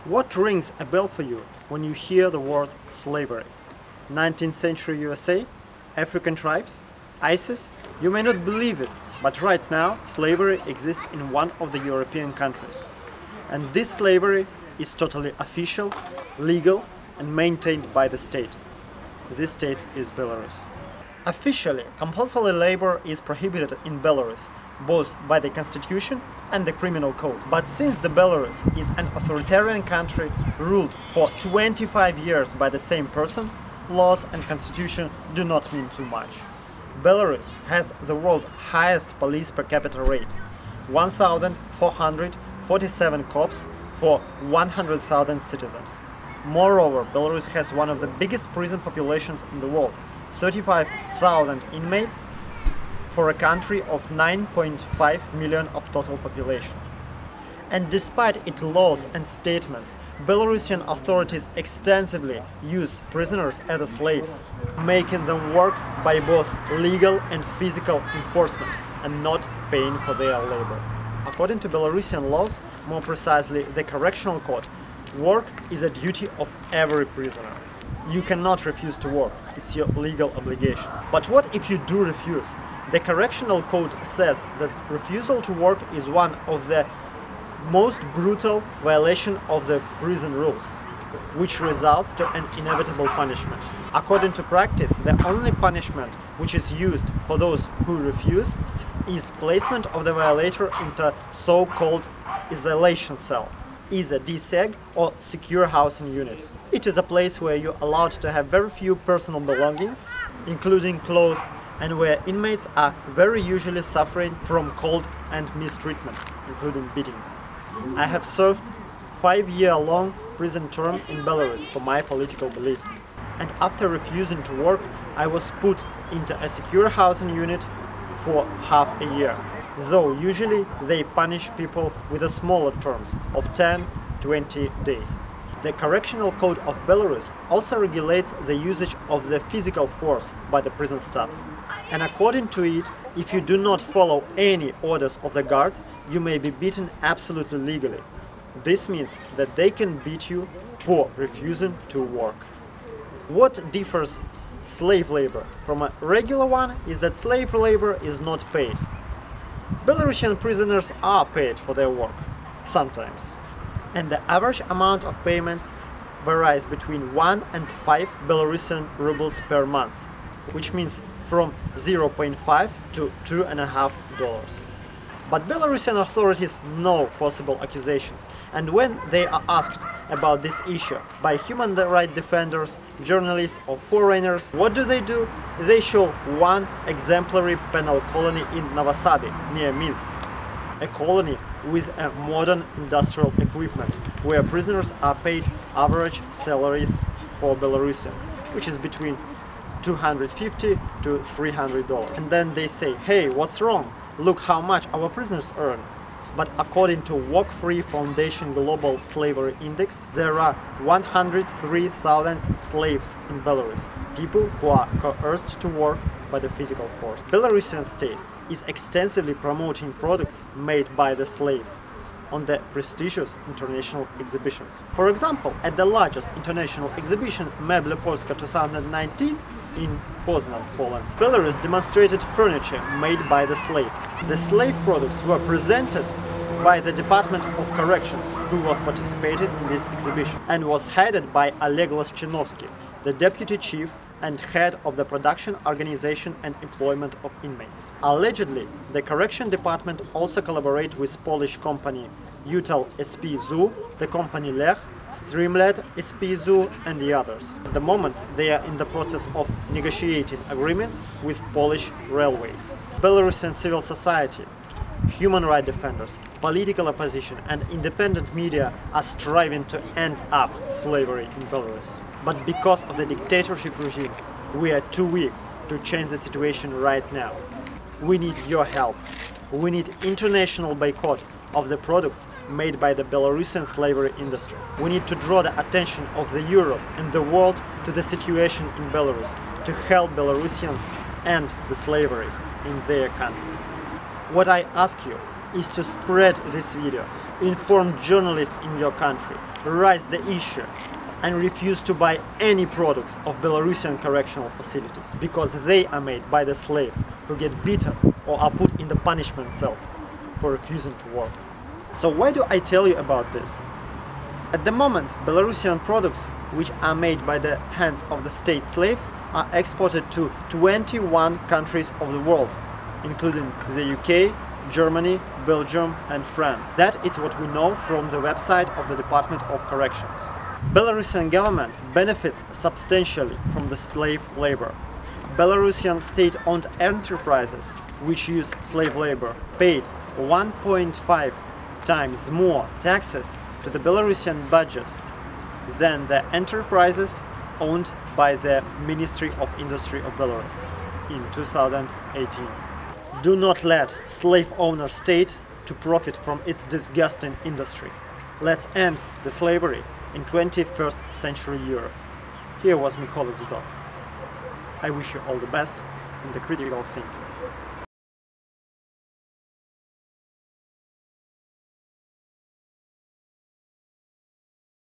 What rings a bell for you when you hear the word slavery? 19th century USA? African tribes? ISIS? You may not believe it, but right now slavery exists in one of the European countries. And this slavery is totally official, legal and maintained by the state. This state is Belarus. Officially, compulsory labor is prohibited in Belarus, both by the constitution and the criminal code. But since the Belarus is an authoritarian country ruled for 25 years by the same person, laws and constitution do not mean too much. Belarus has the world's highest police per capita rate, 1,447 cops for 100,000 citizens. Moreover, Belarus has one of the biggest prison populations in the world, 35,000 inmates for a country of 9.5 million of total population. And despite its laws and statements, Belarusian authorities extensively use prisoners as slaves, making them work by both legal and physical enforcement and not paying for their labor. According to Belarusian laws, more precisely the Correctional Code, work is a duty of every prisoner. You cannot refuse to work, it's your legal obligation. But what if you do refuse? The Correctional Code says that refusal to work is one of the most brutal violation of the prison rules, which results to an inevitable punishment. According to practice, the only punishment which is used for those who refuse is placement of the violator into so-called isolation cell, either DSEG or secure housing unit. It is a place where you're allowed to have very few personal belongings, including clothes, and where inmates are very usually suffering from cold and mistreatment, including beatings. I have served 5-year-long prison term in Belarus for my political beliefs, and after refusing to work, I was put into a secure housing unit for half a year, though usually they punish people with a smaller terms of 10-20 days. The Correctional Code of Belarus also regulates the usage of the physical force by the prison staff. And according to it, if you do not follow any orders of the guard, you may be beaten absolutely legally. This means that they can beat you for refusing to work. What differs slave labor from a regular one is that slave labor is not paid. Belarusian prisoners are paid for their work, sometimes. And the average amount of payments varies between 1 and 5 Belarusian rubles per month, which means from 0.5 to $2.50. But Belarusian authorities know possible accusations, and when they are asked about this issue by human rights defenders, journalists or foreigners, what do? They show one exemplary penal colony in Novosady, near Minsk, a colony with a modern industrial equipment, where prisoners are paid average salaries for Belarusians, which is between $250 to $300. And then they say, hey, what's wrong? Look how much our prisoners earn. But according to Walk Free Foundation Global Slavery Index, there are 103,000 slaves in Belarus, people who are coerced to work by the physical force. Belarusian state is extensively promoting products made by the slaves on the prestigious international exhibitions. For example, at the largest international exhibition Meble Polska 2019 in Poznan, Poland, Belarus demonstrated furniture made by the slaves. The slave products were presented by the Department of Corrections, who was participating in this exhibition, and was headed by Oleg Loschinovsky, the deputy chief and head of the production, organization and employment of inmates. Allegedly, the correction department also collaborated with Polish company Utal SP ZU, the company Lech, Streamled SP ZU and the others. At the moment, they are in the process of negotiating agreements with Polish railways. Belarusian civil society, human rights defenders, political opposition and independent media are striving to end up slavery in Belarus. But because of the dictatorship regime, we are too weak to change the situation right now. We need your help. We need international boycott of the products made by the Belarusian slavery industry. We need to draw the attention of the Europe and the world to the situation in Belarus, to help Belarusians end the slavery in their country. What I ask you is to spread this video. inform journalists in your country, raise the issue, and refuse to buy any products of Belarusian correctional facilities because they are made by the slaves who get beaten or are put in the punishment cells for refusing to work. So why do I tell you about this? At the moment, Belarusian products which are made by the hands of the state slaves are exported to 21 countries of the world, including the UK, Germany, Belgium and France. That is what we know from the website of the Department of Corrections. Belarusian government benefits substantially from the slave labor. Belarusian state-owned enterprises which use slave labor paid 1.5 times more taxes to the Belarusian budget than the enterprises owned by the Ministry of Industry of Belarus in 2018. Do not let slave owner state to profit from its disgusting industry. Let's end the slavery in 21st century Europe. Here was Mykola Zudok. I wish you all the best in the critical thinking.